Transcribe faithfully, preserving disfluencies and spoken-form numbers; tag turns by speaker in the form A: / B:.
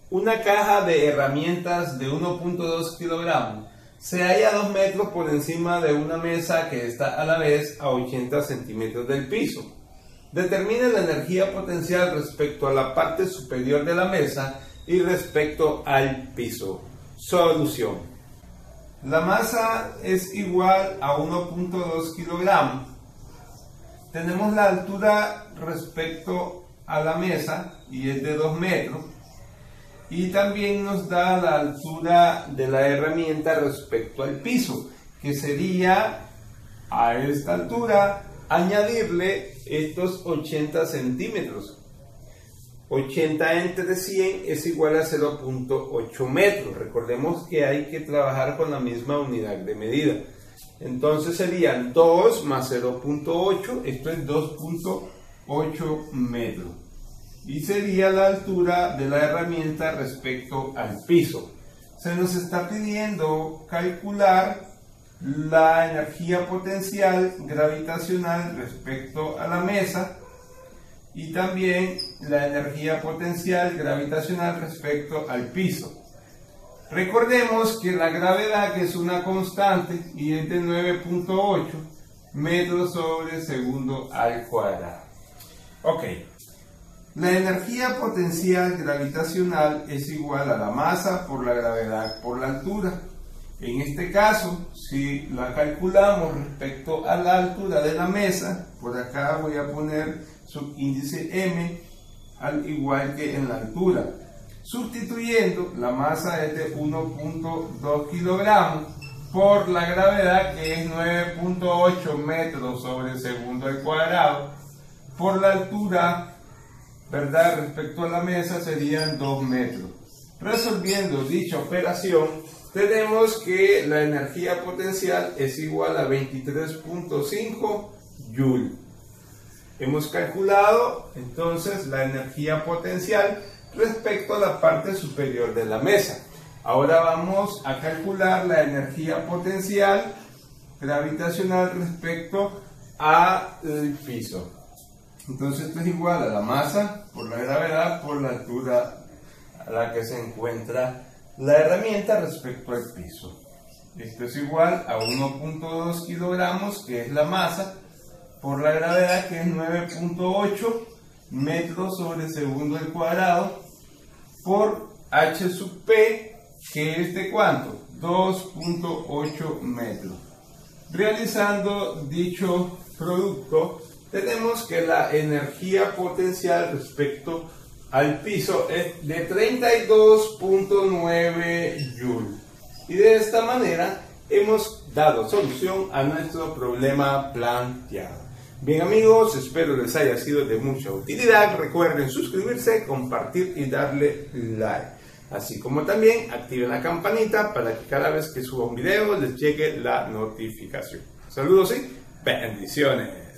A: una caja de herramientas de uno punto dos kilogramos se halla a dos metros por encima de una mesa que está a la vez a ochenta centímetros del piso. Determine la energía potencial respecto a la parte superior de la mesa y respecto al piso. Solución. La masa es igual a uno punto dos kilogramos. Tenemos la altura respecto a la mesa y es de dos metros. Y también nos da la altura de la herramienta respecto al piso, que sería a esta altura añadirle estos ochenta centímetros. ochenta entre cien es igual a cero punto ocho metros. Recordemos que hay que trabajar con la misma unidad de medida. Entonces serían dos más cero punto ocho, esto es dos punto ocho metros. Y sería la altura de la herramienta respecto al piso. Se nos está pidiendo calcular la energía potencial gravitacional respecto a la mesa y también la energía potencial gravitacional respecto al piso. Recordemos que la gravedad, que es una constante y es de nueve punto ocho metros sobre segundo al cuadrado. Ok. La energía potencial gravitacional es igual a la masa por la gravedad por la altura. En este caso, si la calculamos respecto a la altura de la mesa, por acá voy a poner subíndice M al igual que en la altura. Sustituyendo, la masa es de uno punto dos kilogramos por la gravedad, que es nueve punto ocho metros sobre segundo al cuadrado, por la altura, ¿verdad?, respecto a la mesa serían dos metros. Resolviendo dicha operación, tenemos que la energía potencial es igual a veintitrés punto cinco joules. Hemos calculado entonces la energía potencial respecto a la parte superior de la mesa. Ahora vamos a calcular la energía potencial gravitacional respecto al piso. Entonces esto es igual a la masa por la gravedad por la altura a la que se encuentra la herramienta respecto al piso. Esto es igual a uno punto dos kilogramos, que es la masa, por la gravedad, que es nueve punto ocho metros sobre segundo al cuadrado, por H sub P, que es de ¿cuánto? dos punto ocho metros. Realizando dicho producto, tenemos que la energía potencial respecto al piso es de treinta y dos punto nueve joules. Y de esta manera hemos dado solución a nuestro problema planteado. Bien amigos, espero les haya sido de mucha utilidad. Recuerden suscribirse, compartir y darle like. Así como también activen la campanita para que cada vez que suba un video les llegue la notificación. Saludos y bendiciones.